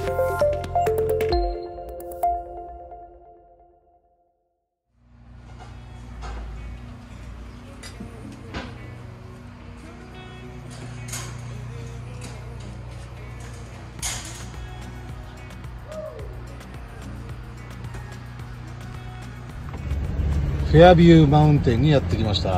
フェアビューマウンテンにやってきました。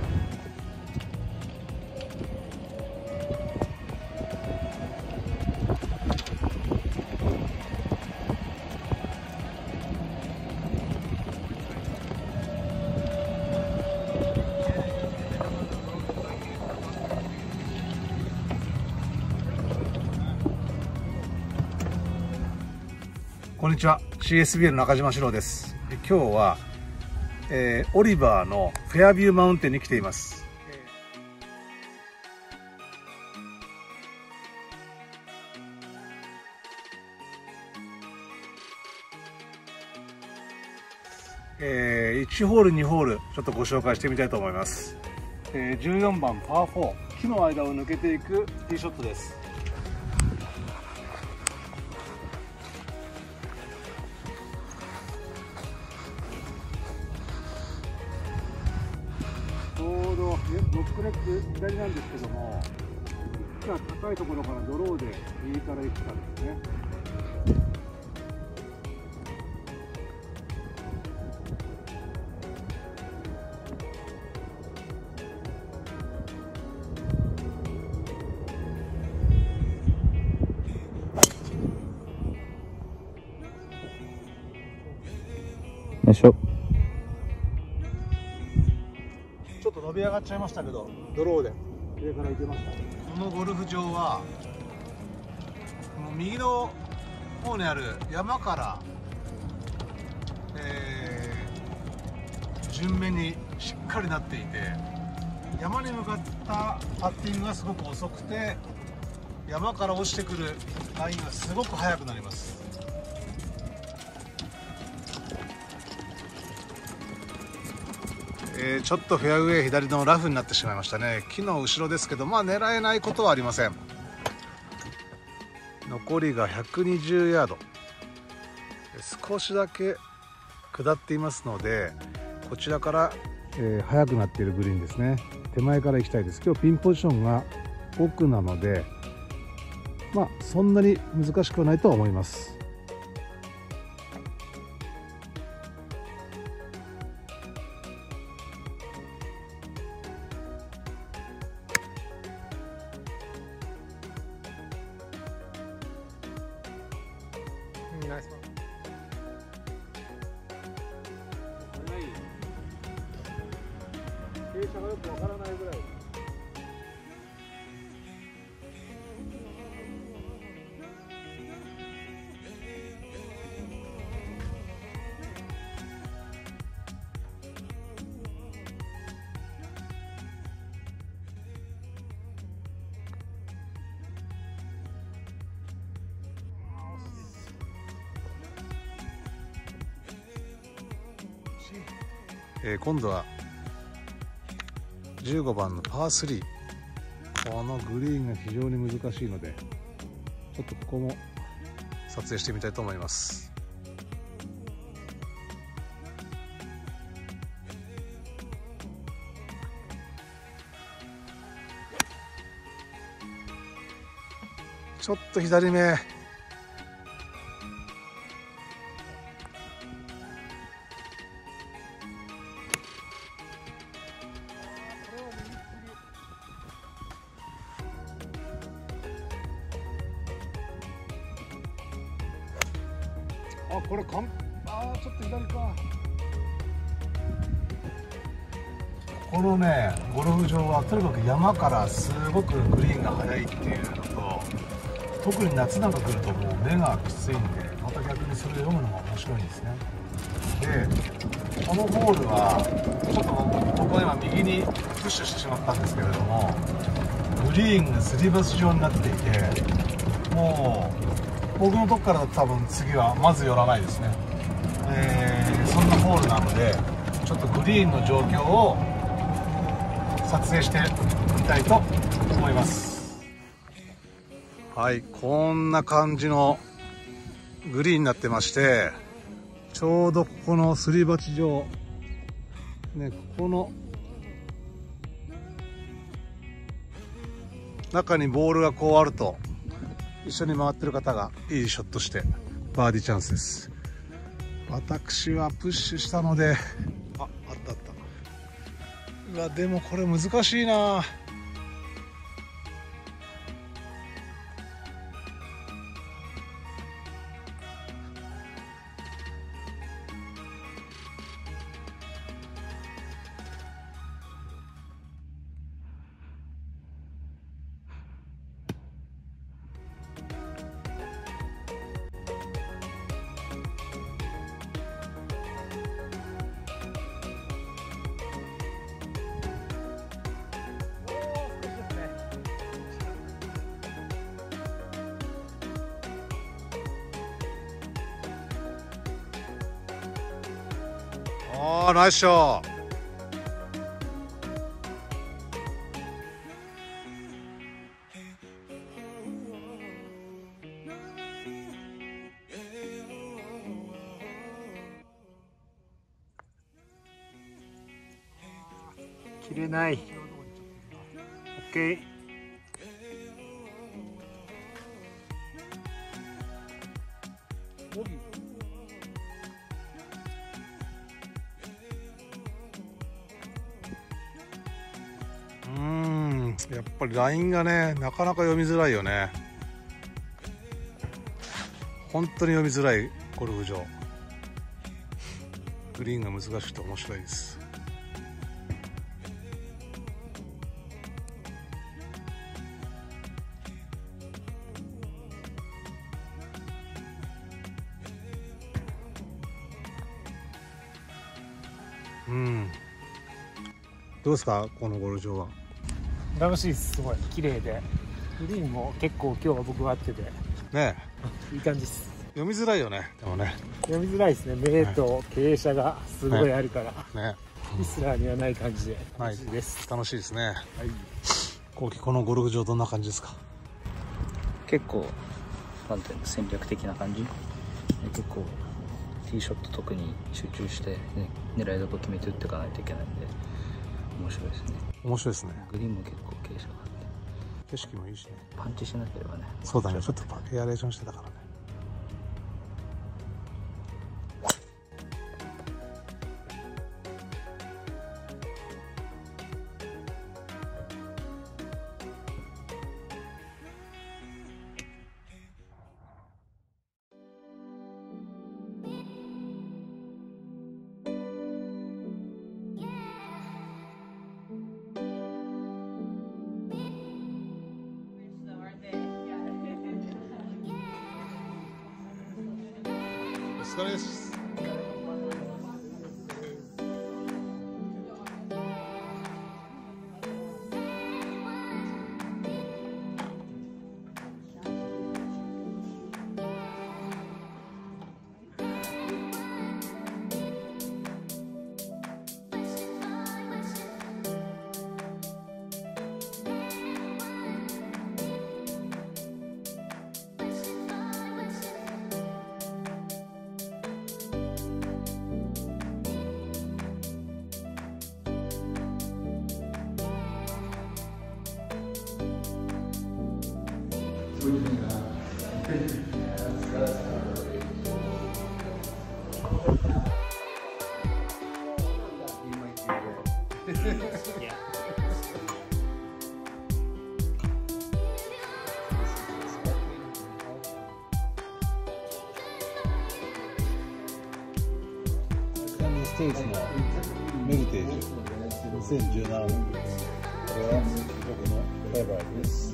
こんにちは、 CSBL 中島史郎です。今日はオリバーのフェアビューマウンテンに来ています。1ホール2ホールちょっとご紹介してみたいと思います。14番パー4、木の間を抜けていくティーショットです。ちょうどロックネック左なんですけども、高いところからドローで右から行くかですね。 よいしょ。 ちょっと伸び上がっちゃいましたけど、ドローで上から行けました。このゴルフ場はこの右の方にある山から、順目にしっかりなっていて、山に向かったパッティングがすごく遅くて、山から落ちてくるラインがすごく速くなります。ちょっとフェアウェイ左のラフになってしまいましたね。木の後ろですけど、狙えないことはありません。残りが120ヤード、少しだけ下っていますので、こちらから、速くなっているグリーンですね。手前から行きたいです。今日ピンポジションが奥なので、そんなに難しくはないとは思います。ナイスパー。傾斜がよくわからないぐらい。今度は15番のパー3、このグリーンが非常に難しいので、ちょっとここも撮影してみたいと思います。ちょっと左目、これちょっと左か。このね、ゴルフ場はとにかく山からすごくグリーンが速いっていうのと、特に夏なんか来るともう目がきついんで、また逆にそれを読むのも面白いんですね。で、このホールはちょっと僕は今右にプッシュしてしまったんですけれども、グリーンがすり鉢状になっていて、もう僕のとこからだと多分次はまず寄らないですね。そんなホールなので、ちょっとグリーンの状況を撮影してみたいと思います。はい、こんな感じのグリーンになってまして、ちょうどここのすり鉢状、ね、ここの中にボールがこうあると、一緒に回ってる方がいいショットしてバーディーチャンスです。私はプッシュしたので、あったあった。うわ、でもこれ難しいな。ああ、ナイスショット。 切れない。オッケー。 やっぱりラインがね、なかなか読みづらいよね。本当に読みづらいゴルフ場。グリーンが難しくて面白いです。どうですか、このゴルフ場は。 楽しいです。すごい綺麗で、グリーンも結構今日は僕が合っててねいい感じです。 読みづらいよね。でもね、 読みづらいですね。目と傾斜がすごいあるから、 ね、 ヒスラーにはない感じで楽しいです。 楽しいですね。 はい。 後期このゴルフ場どんな感じですか。 結構なんていうの、戦略的な感じ。結構ティーショット特に集中して、ね、狙いどこ決めて打っていかないといけないんで面白いですね。 面白いですね。 グリーンも結構傾斜があって景色もいいしね。 パンチしなければね。 そうだね、ちょっとエアレーションしてたからね。お疲れです。ステージのメリテージ2017年、これは僕のフェイバリットです。